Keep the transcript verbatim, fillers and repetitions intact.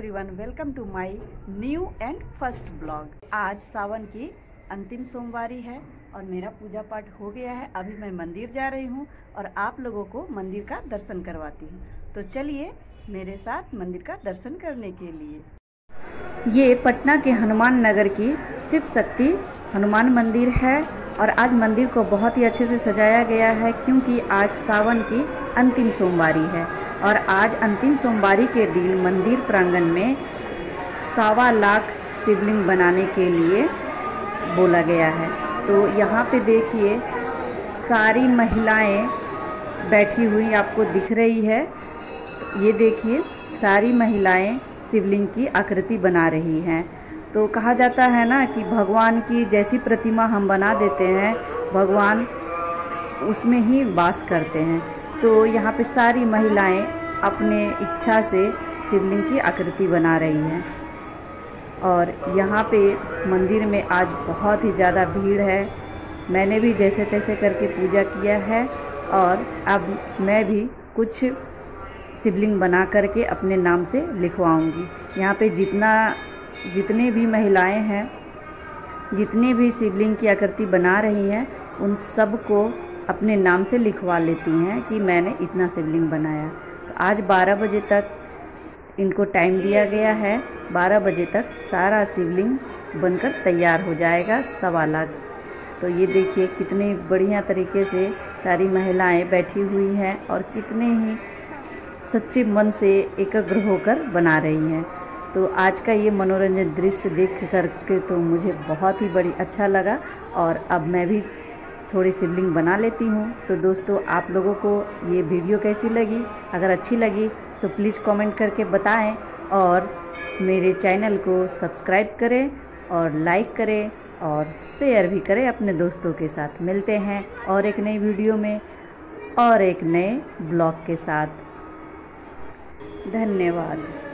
Everyone, welcome to my new and first blog. आज सावन की अंतिम सोमवारी है और मेरा पूजा पाठ हो गया है। अभी मैं मंदिर जा रही हूँ और आप लोगों को मंदिर का दर्शन करवाती हूँ। तो चलिए मेरे साथ मंदिर का दर्शन करने के लिए। ये पटना के हनुमान नगर की शिव शक्ति हनुमान मंदिर है और आज मंदिर को बहुत ही अच्छे से सजाया गया है क्योंकि आज सावन की अंतिम सोमवारी है और आज अंतिम सोमवारी के दिन मंदिर प्रांगण में सवा लाख शिवलिंग बनाने के लिए बोला गया है। तो यहाँ पे देखिए सारी महिलाएं बैठी हुई आपको दिख रही है। ये देखिए सारी महिलाएं शिवलिंग की आकृति बना रही हैं। तो कहा जाता है ना कि भगवान की जैसी प्रतिमा हम बना देते हैं, भगवान उसमें ही वास करते हैं। तो यहाँ पे सारी महिलाएं अपने इच्छा से शिवलिंग की आकृति बना रही हैं और यहाँ पे मंदिर में आज बहुत ही ज़्यादा भीड़ है। मैंने भी जैसे तैसे करके पूजा किया है और अब मैं भी कुछ शिवलिंग बना करके अपने नाम से लिखवाऊंगी। यहाँ पे जितना जितने भी महिलाएं हैं, जितने भी शिवलिंग की आकृति बना रही हैं, उन सब को अपने नाम से लिखवा लेती हैं कि मैंने इतना शिवलिंग बनाया। तो आज बारह बजे तक इनको टाइम दिया गया है। बारह बजे तक सारा शिवलिंग बनकर तैयार हो जाएगा, सवा लाख। तो ये देखिए कितने बढ़िया तरीके से सारी महिलाएं बैठी हुई हैं और कितने ही सच्चे मन से एकाग्र होकर बना रही हैं। तो आज का ये मनोरंजन दृश्य देख करके तो मुझे बहुत ही बड़ी अच्छा लगा और अब मैं भी थोड़ी शिवलिंग बना लेती हूँ। तो दोस्तों, आप लोगों को ये वीडियो कैसी लगी? अगर अच्छी लगी तो प्लीज़ कमेंट करके बताएं और मेरे चैनल को सब्सक्राइब करें और लाइक करें और शेयर भी करें अपने दोस्तों के साथ। मिलते हैं और एक नई वीडियो में और एक नए ब्लॉग के साथ। धन्यवाद।